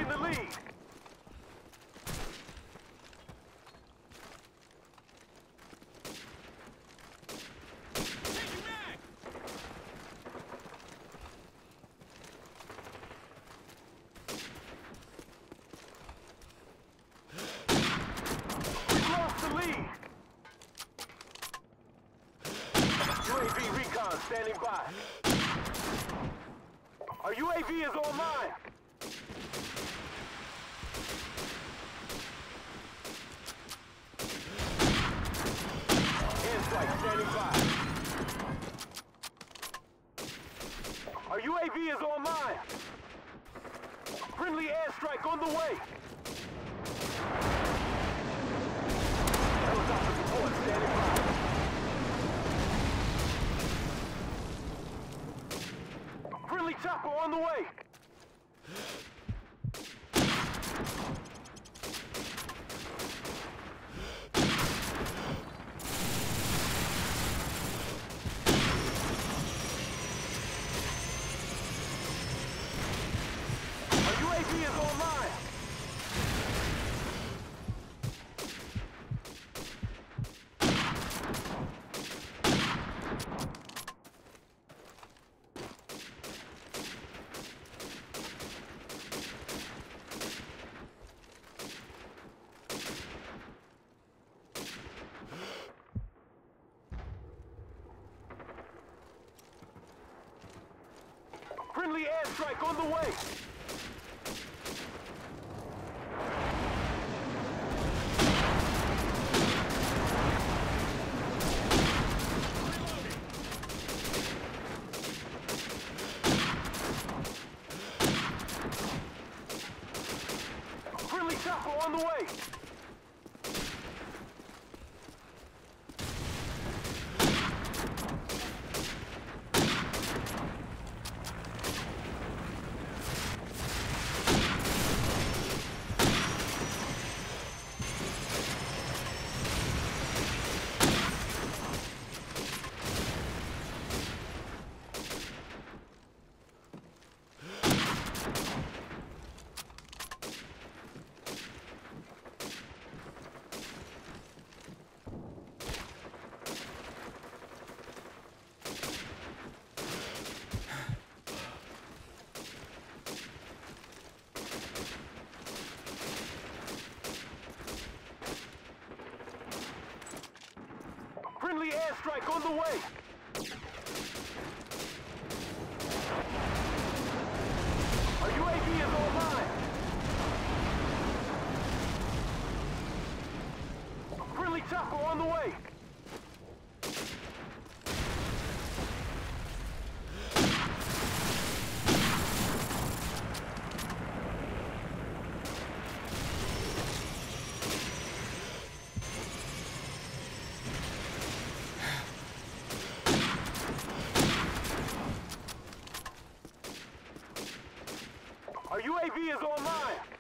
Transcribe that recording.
taking the lead. UAV recon standing by. Our UAV is online. Airstrike standing by. Our UAV is online. Friendly airstrike on the way. Helicopter support standing by. Friendly chopper on the way! Our UAV is online! Friendly airstrike on the way! Friendly chopper on the way! Friendly airstrike on the way! Our UAV is online! Friendly chopper on the way! Our UAV is online!